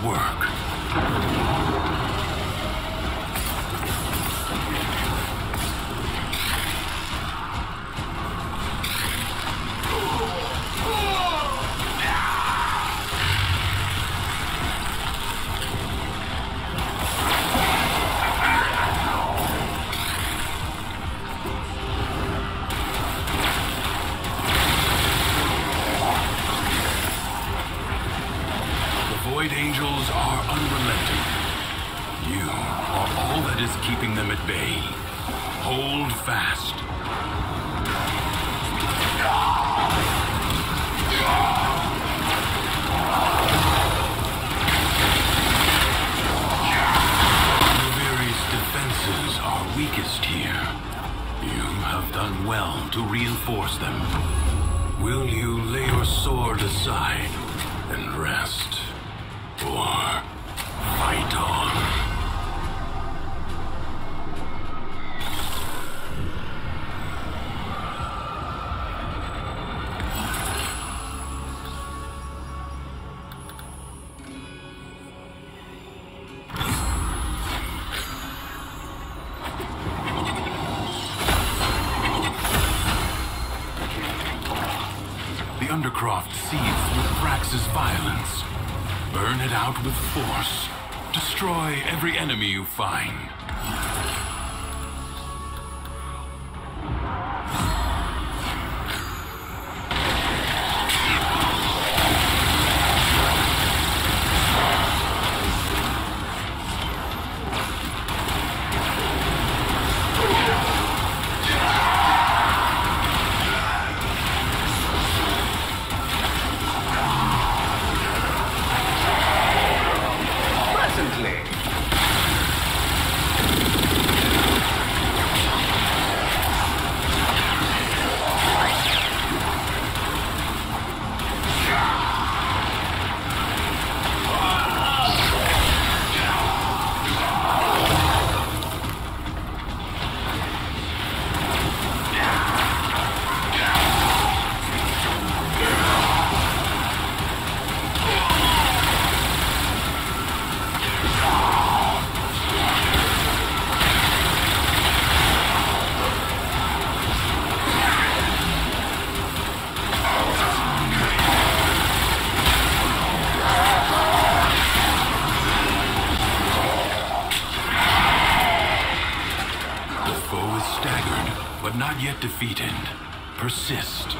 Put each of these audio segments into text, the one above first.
work. Void Angels are unrelenting. You are all that is keeping them at bay. Hold fast. Reveri's defenses are weakest here. You have done well to reinforce them. Will you lay your sword aside and rest? Or fight on. The Undercroft seethes with Thrax's violence. Burn it out with force. Destroy every enemy you find. But not yet defeated. Persist.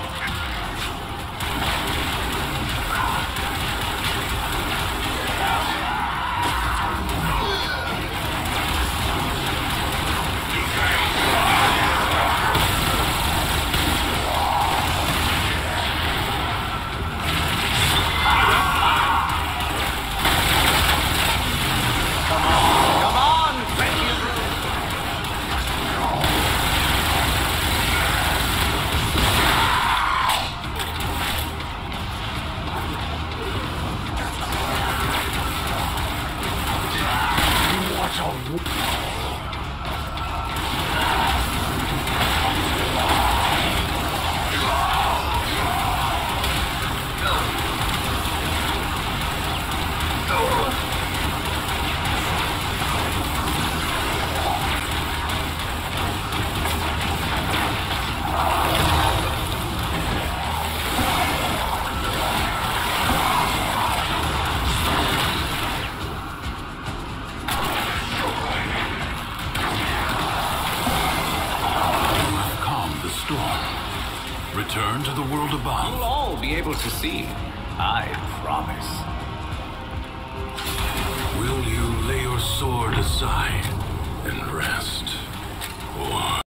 Return to the world above. You'll all be able to see. I promise. Will you lay your sword aside and rest? Or